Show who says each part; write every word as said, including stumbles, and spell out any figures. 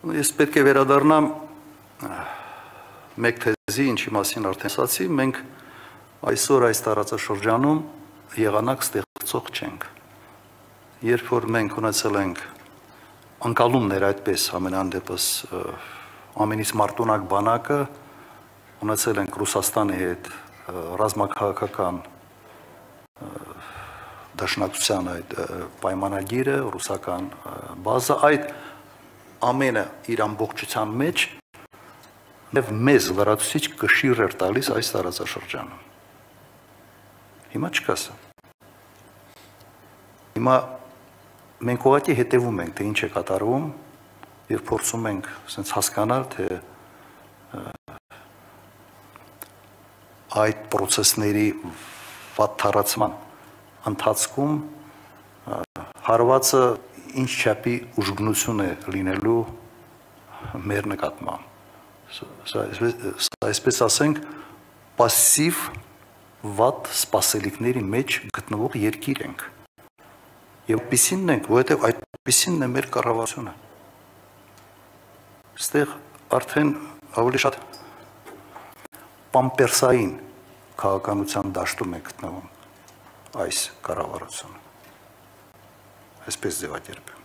Speaker 1: Ես պետք է վերադառնամ մեկ թեզի, ինչի մասին արդեն ասացի, մենք այսօր այս տարածաշրջանում եղանակ ստեղծող չենք։ Երբ որ մենք ունեցել ենք անկալումներ այդպես ամենայն դեպս ամենից մարտունակ բանակը, ունեցել ենք Ռուսաստանի հետ ռազմաքաղաքական դաշնակցության այդ պայմանագիրը, ռուսական բազա, այդ ամենը իր ամբողջության մեջ և մեզ լրացուցիչ կշիռ էր տալիս այս տարածաշրջանում։ Հիմա չկա սա։ Հիմա մենք ուղղակի հետևում ենք, թե ինչ է կատարվում և փորձում ենք սենց հասկանալ, թե այդ պրոցեսների վատթարացման ընթացքում հարվածը ինչ չափի ուժգնություն է լինելու մեր նկատմամբ։ Սա այսպես ասենք, պասիվ վատ սպասելիքների մեջ գտնվող երկիր ենք։ Եվ այդպիսինն ենք, որովհետև այդպիսինն է մեր կառավարությունը։ Այստեղ արդեն ավելի շատ պամպերսային քաղաքականության դաշտում է գտնվում այս կառավարությունը։ Այսպես ձևակերպեմ։